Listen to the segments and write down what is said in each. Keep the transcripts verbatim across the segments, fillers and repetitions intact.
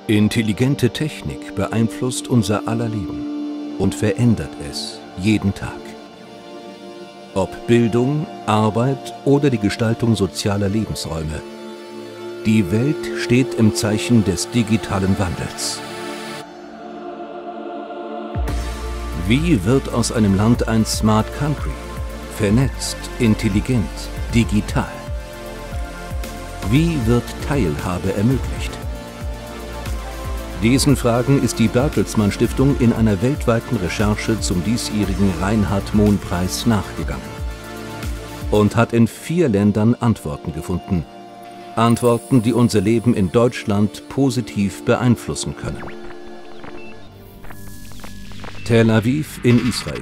Intelligente Technik beeinflusst unser aller Leben und verändert es jeden Tag. Ob Bildung, Arbeit oder die Gestaltung sozialer Lebensräume. Die Welt steht im Zeichen des digitalen Wandels. Wie wird aus einem Land ein Smart Country? Vernetzt, intelligent, digital. Wie wird Teilhabe ermöglicht? Diesen Fragen ist die Bertelsmann Stiftung in einer weltweiten Recherche zum diesjährigen Reinhard-Mohn-Preis nachgegangen und hat in vier Ländern Antworten gefunden. Antworten, die unser Leben in Deutschland positiv beeinflussen können. Tel Aviv in Israel.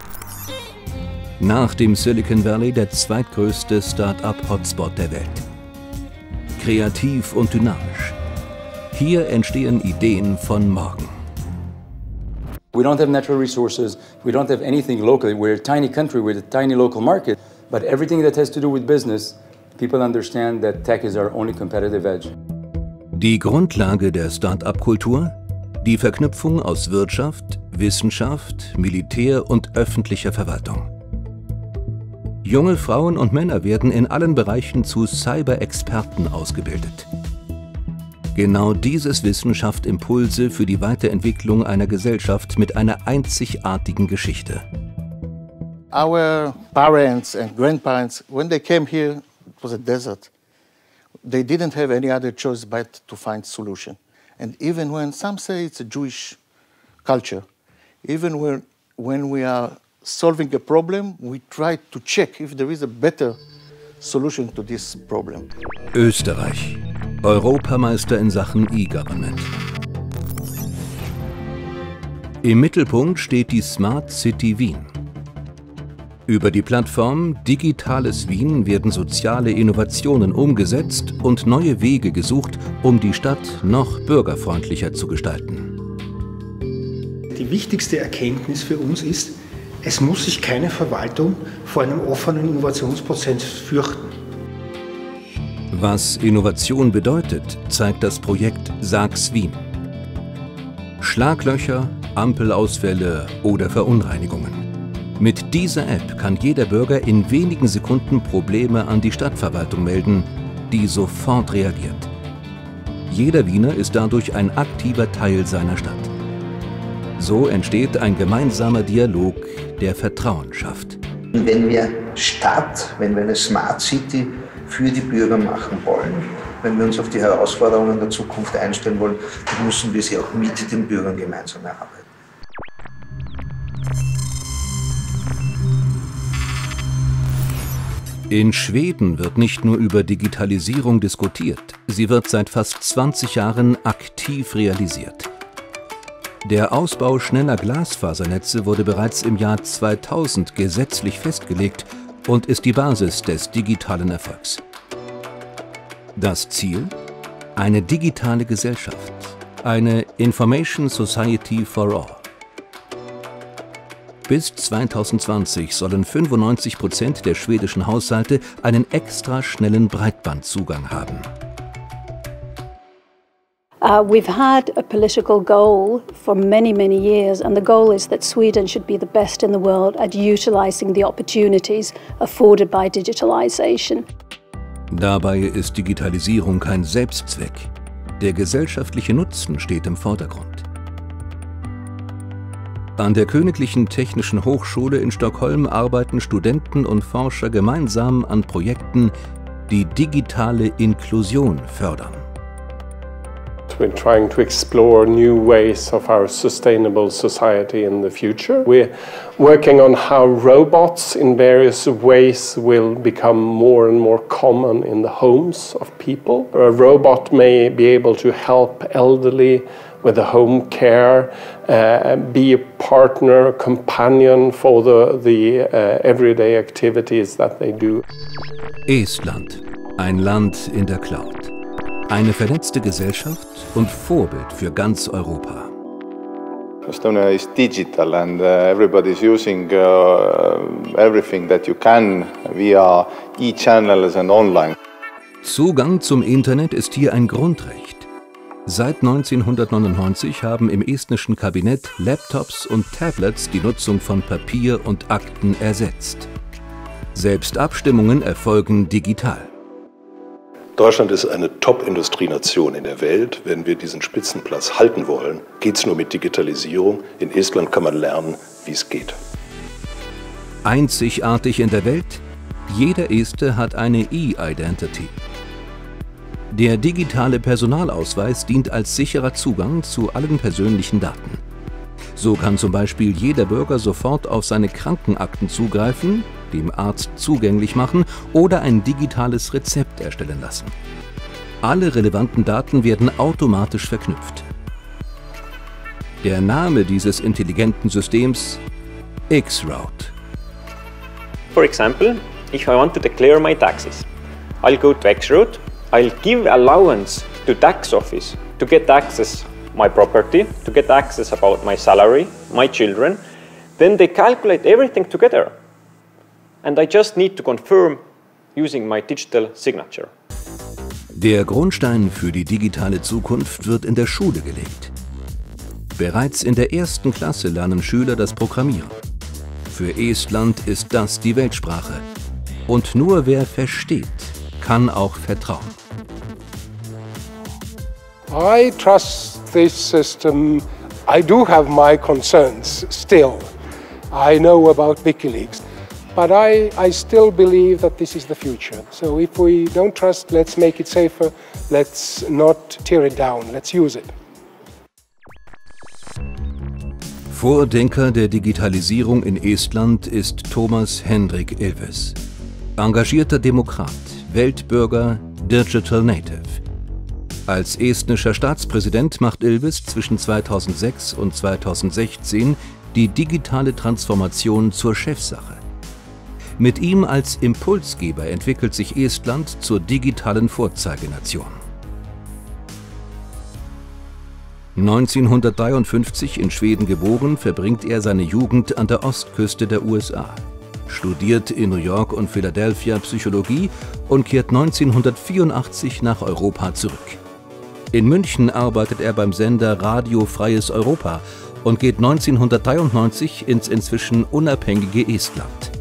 Nach dem Silicon Valley der zweitgrößte Start-up-Hotspot der Welt. Kreativ und dynamisch. Hier entstehen Ideen von morgen. We don't have natural resources, we don't have anything local. We're a tiny country with a tiny local market, but everything that has to do with business, people understand that tech is our only competitive edge. Die Grundlage der Start-up-Kultur? Die Verknüpfung aus Wirtschaft, Wissenschaft, Militär und öffentlicher Verwaltung. Junge Frauen und Männer werden in allen Bereichen zu Cyber-Experten ausgebildet. Genau dieses Wissen schafft Impulse für die Weiterentwicklung einer Gesellschaft mit einer einzigartigen Geschichte. Our parents and grandparents, when they came here, it was a desert. They didn't have any other choice but to find solution. And even when some say it's a Jewish culture, even when, when we are solving a problem, we try to check if there is a better solution to this problem. Österreich, Europameister in Sachen E-Government. Im Mittelpunkt steht die Smart City Wien. Über die Plattform Digitales Wien werden soziale Innovationen umgesetzt und neue Wege gesucht, um die Stadt noch bürgerfreundlicher zu gestalten. Die wichtigste Erkenntnis für uns ist, es muss sich keine Verwaltung vor einem offenen Innovationsprozess fürchten. Was Innovation bedeutet, zeigt das Projekt Sag's Wien. Schlaglöcher, Ampelausfälle oder Verunreinigungen. Mit dieser App kann jeder Bürger in wenigen Sekunden Probleme an die Stadtverwaltung melden, die sofort reagiert. Jeder Wiener ist dadurch ein aktiver Teil seiner Stadt. So entsteht ein gemeinsamer Dialog, der Vertrauen schafft. Wenn wir Stadt, wenn wir eine Smart City für die Bürger machen wollen, wenn wir uns auf die Herausforderungen der Zukunft einstellen wollen, dann müssen wir sie auch mit den Bürgern gemeinsam erarbeiten. In Schweden wird nicht nur über Digitalisierung diskutiert, sie wird seit fast zwanzig Jahren aktiv realisiert. Der Ausbau schneller Glasfasernetze wurde bereits im Jahr zweitausend gesetzlich festgelegt und ist die Basis des digitalen Erfolgs. Das Ziel? Eine digitale Gesellschaft, eine Information Society for All. Bis zweitausendzwanzig sollen fünfundneunzig Prozent der schwedischen Haushalte einen extra schnellen Breitbandzugang haben. Uh, we've had a political goal for many, many years, and the goal is that Sweden should be the best in the world at utilizing the opportunities afforded by digitalization. Dabei ist Digitalisierung kein Selbstzweck. Der gesellschaftliche Nutzen steht im Vordergrund. An der Königlichen Technischen Hochschule in Stockholm arbeiten Studenten und Forscher gemeinsam an Projekten, die digitale Inklusion fördern. We're trying to explore new ways of our sustainable society in the future. We're working on how robots in various ways will become more and more common in the homes of people. A robot may be able to help elderly with the home care, uh, be a partner, a companion for the, the uh, everyday activities that they do. Estland, ein Land in der Cloud. Eine vernetzte Gesellschaft und Vorbild für ganz Europa. Estonia is digital and uh, everybody is using uh, everything that you can via e-channels and online. Zugang zum Internet ist hier ein Grundrecht. Seit neunzehnhundertneunundneunzig haben im estnischen Kabinett Laptops und Tablets die Nutzung von Papier und Akten ersetzt. Selbst Abstimmungen erfolgen digital. Deutschland ist eine Top-Industrienation in der Welt. Wenn wir diesen Spitzenplatz halten wollen, geht es nur mit Digitalisierung. In Estland kann man lernen, wie es geht. Einzigartig in der Welt, jeder Este hat eine E-Identity. Der digitale Personalausweis dient als sicherer Zugang zu allen persönlichen Daten. So kann zum Beispiel jeder Bürger sofort auf seine Krankenakten zugreifen, dem Arzt zugänglich machen oder ein digitales Rezept erstellen lassen. Alle relevanten Daten werden automatisch verknüpft. Der Name dieses intelligenten Systems: X-Route. For example, if I want to declare my taxes, I'll go to X-Route, I'll give allowance to tax office to get access my property, to get access about my salary, my children, then they calculate everything together. And I just need to confirm using my digital signature. Der Grundstein für die digitale Zukunft wird in der Schule gelegt. Bereits in der ersten Klasse lernen Schüler das Programmieren. Für Estland ist das die Weltsprache. Und nur wer versteht, kann auch vertrauen. I trust this system. I do have my concerns still. I know about WikiLeaks. But I, I still believe that this is the future. So if we don't trust, let's make it safer. Let's not tear it down. Let's use it. Vordenker der Digitalisierung in Estland ist Toomas Hendrik Ilves. Engagierter Demokrat, Weltbürger, Digital Native. Als estnischer Staatspräsident macht Ilves zwischen zweitausendsechs und zweitausendsechzehn die digitale Transformation zur Chefsache. Mit ihm als Impulsgeber entwickelt sich Estland zur digitalen Vorzeigenation. neunzehnhundertdreiundfünfzig in Schweden geboren, verbringt er seine Jugend an der Ostküste der U S A, studiert in New York und Philadelphia Psychologie und kehrt neunzehnhundertvierundachtzig nach Europa zurück. In München arbeitet er beim Sender Radio Freies Europa und geht neunzehnhundertdreiundneunzig ins inzwischen unabhängige Estland.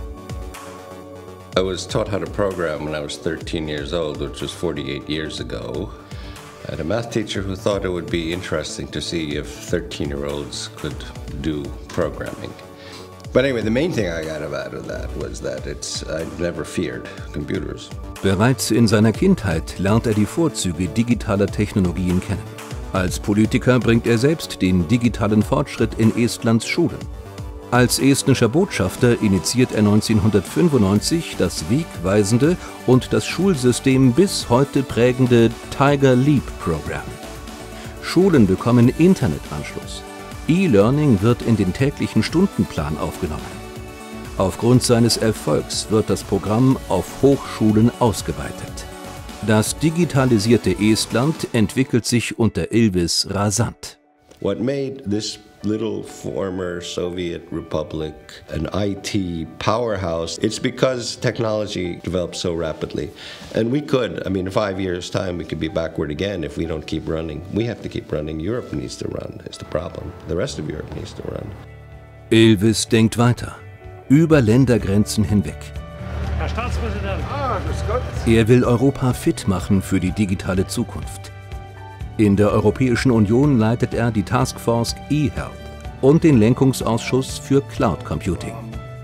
I was taught how to program when I was thirteen years old, which was forty-eight years ago. I had a math teacher who thought it would be interesting to see if thirteen-year-olds could do programming. But anyway, the main thing I got out of that was that it's, I never feared computers. Bereits in seiner Kindheit lernt er die Vorzüge digitaler Technologien kennen. Als Politiker bringt er selbst den digitalen Fortschritt in Estlands Schulen. Als estnischer Botschafter initiiert er neunzehnhundertfünfundneunzig das wegweisende und das Schulsystem bis heute prägende Tiger Leap Programm. Schulen bekommen Internetanschluss. E-Learning wird in den täglichen Stundenplan aufgenommen. Aufgrund seines Erfolgs wird das Programm auf Hochschulen ausgeweitet. Das digitalisierte Estland entwickelt sich unter Ilves rasant. What made this little former Soviet republic an I T powerhouse, it's because technology developed so rapidly. And we could, I mean, in five years' time, we could be backward again if we don't keep running. We have to keep running. Europe needs to run, is the problem. The rest of Europe needs to run. Ilves denkt weiter, über Ländergrenzen hinweg. Herr Staatspräsident. Ah, grüß Gott. Er will Europa fit machen für die digitale Zukunft. In der Europäischen Union leitet er die Taskforce eHealth und den Lenkungsausschuss für Cloud Computing.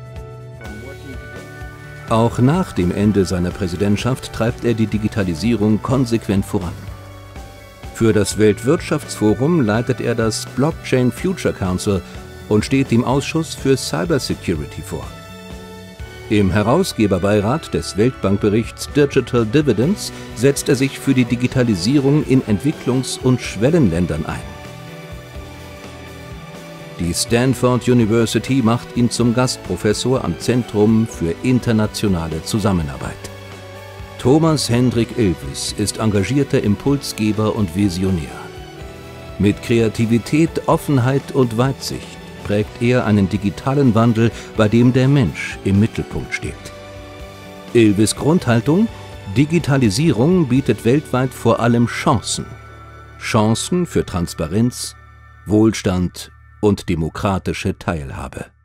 Auch nach dem Ende seiner Präsidentschaft treibt er die Digitalisierung konsequent voran. Für das Weltwirtschaftsforum leitet er das Blockchain Future Council und steht dem Ausschuss für Cybersecurity vor. Im Herausgeberbeirat des Weltbankberichts Digital Dividends setzt er sich für die Digitalisierung in Entwicklungs- und Schwellenländern ein. Die Stanford University macht ihn zum Gastprofessor am Zentrum für internationale Zusammenarbeit. Toomas Hendrik Ilves ist engagierter Impulsgeber und Visionär. Mit Kreativität, Offenheit und Weitsicht prägt er einen digitalen Wandel, bei dem der Mensch im Mittelpunkt steht. Ilves Grundhaltung: Digitalisierung bietet weltweit vor allem Chancen. Chancen für Transparenz, Wohlstand und demokratische Teilhabe.